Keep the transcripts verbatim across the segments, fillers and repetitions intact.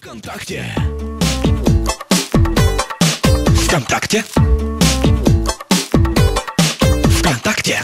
ВКонтакте. ВКонтакте. ВКонтакте.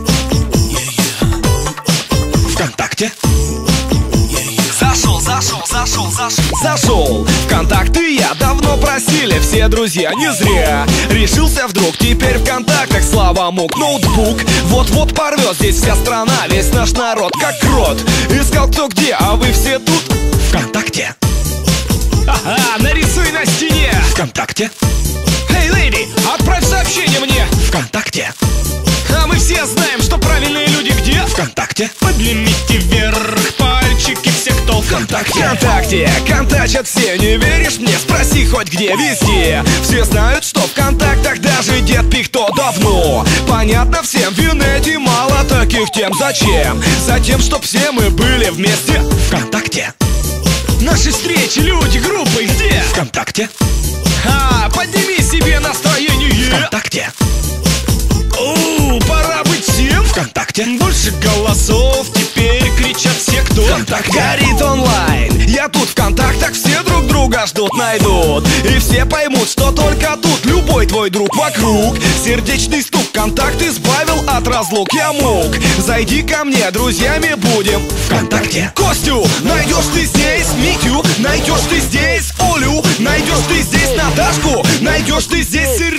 ВКонтакте. Зашел, зашел, зашел, зашел. Зашел. ВКонтакте я давно просили все друзья, не зря. Решился вдруг, теперь в контактах слава мук. Ноутбук вот-вот порвет, здесь вся страна, весь наш народ как крот. Искал кто где, а вы все тут. ВКонтакте. Ага, нарисуй на стене. ВКонтакте. Эй, леди, отправь сообщение мне. ВКонтакте. А мы все знаем, что правильные люди где? ВКонтакте. Поднимите вверх пальчики все, кто ВКонтакте. ВКонтакте, контачат все, не веришь мне? Спроси хоть где, везде. Все знают, что в контактах даже дед Пихто давно. Понятно всем, в Винете мало таких тем. Зачем? Затем, чтоб все мы были вместе. ВКонтакте. Наши встречи, люди, группы где? ВКонтакте. А, подними себе настроение. ВКонтакте. О, пора быть всем. ВКонтакте. Больше голосов, теперь кричат все, кто ВКонтакте. Горит онлайн. Я тут в контактах, все друг друга ждут, найдут. И все поймут, что только тут любой твой друг вокруг. Сердечный стук, контакт избавил от разлук. Я мог, зайди ко мне, друзьями будем. ВКонтакте. Костю, найдешь ты здесь Митю, найдешь ты здесь Олю, найдешь ты здесь Наташку, найдешь ты здесь Сережу.